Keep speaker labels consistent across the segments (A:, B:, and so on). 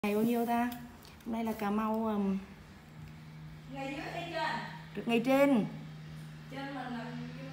A: Ngày bao nhiêu ta? Hôm nay là Cà Mau
B: Ngày dưới hay trên?
A: được ngày trên.
B: Trên mình là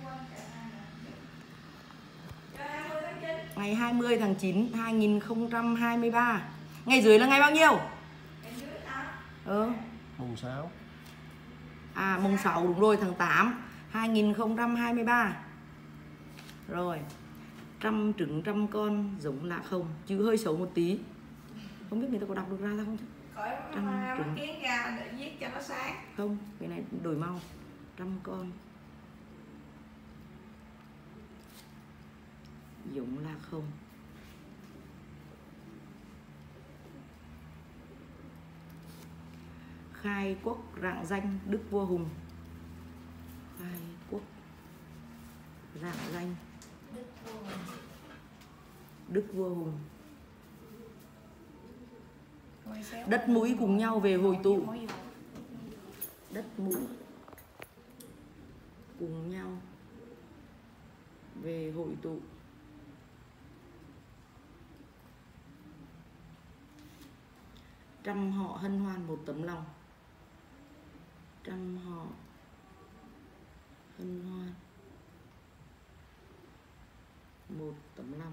A: Ngày 20 tháng 9 2023. Ngày dưới là ngày bao nhiêu?
B: ngày dưới hả?
A: Mùng 6. À mùng 6 đúng rồi, tháng 8 2023. Rồi. Trăm trứng trăm con giống lạ không? Chữ hơi xấu một tí. Không biết người ta có đọc được ra không chứ?
B: Khỏi mắt kiến ra để viết cho nó sáng.
A: Không, cái này đổi màu. Trăm con giống là không. Khai quốc rạng danh đức vua Hùng. Khai quốc rạng danh đức vua Hùng. Đất mũi cùng nhau về hội tụ. Đất mũi cùng nhau về hội tụ. Trăm họ hân hoan một tấm lòng. Trăm họ hân hoan một tấm lòng.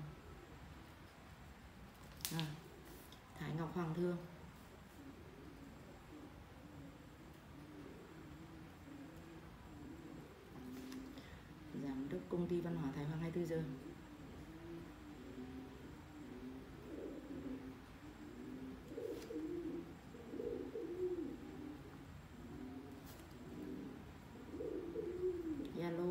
A: Thái Ngọc Hoàng Thương. Giám đốc công ty văn hóa Thái Hoàng 24 giờ. Zalo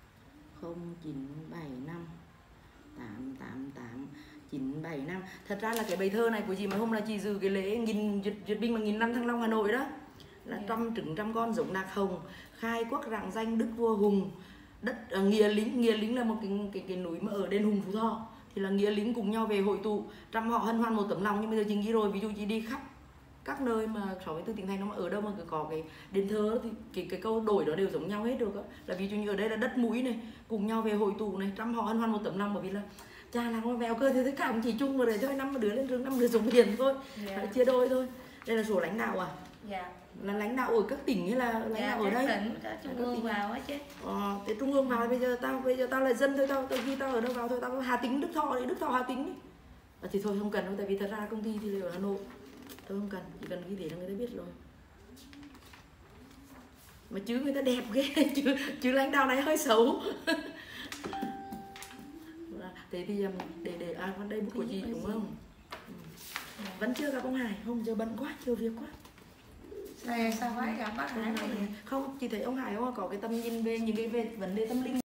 A: 0975 888 975. Thật ra là cái bài thơ này của chị mấy hôm là chị dự cái lễ duyệt binh bằng 1000 năm Thăng Long Hà Nội đó. Là trăm trứng trăm con giống lạc hồng, khai quốc rạng danh đức vua Hùng. Đất nghĩa lính là một cái núi mà ở đền Hùng Phú Thọ, thì là nghĩa lính cùng nhau về hội tụ, trăm họ hân hoan một tấm lòng. Nhưng bây giờ chị nghĩ rồi, ví dụ chị đi khắp các nơi mà 64 tỉnh thành, nó mà ở đâu mà cứ có cái đền thờ thì cái câu đổi đó đều giống nhau hết được á. Là ví dụ như ở đây là đất mũi này cùng nhau về hội tụ này, trăm họ hân hoan một tấm lòng, bởi vì là cha làm con vèo cơ thì tất cả chỉ chung mà để cho 5 đứa lên trường, 5 đứa giống hiền thôi, chia đôi thôi. Đây là sổ lãnh đạo à?
B: Dạ.
A: Là lãnh đạo ở các tỉnh hay là lãnh đạo ở đây?
B: Tỉnh, trung ương vào á chứ.
A: Thế trung ương vào, bây giờ tao là dân thôi, tao khi tao ở đâu vào thôi, tao Hà Tĩnh, Đức Thọ đấy, Đức Thọ Hà Tĩnh đấy. Thì thôi không cần đâu, tại vì thật ra công ty thì ở Hà Nội, tôi không cần, chỉ cần ghi thế là người ta biết rồi. Mà chứ người ta đẹp ghê, chứ lãnh đạo này hơi xấu. Thế thì để con đây bút của chị đúng không? Vẫn chưa gặp ông Hải, không giờ bận quá, nhiều việc quá.
B: Sao phải gặp bác Hải?
A: Không, chị thấy ông Hải có cái tầm nhìn về những cái về vấn đề tâm linh.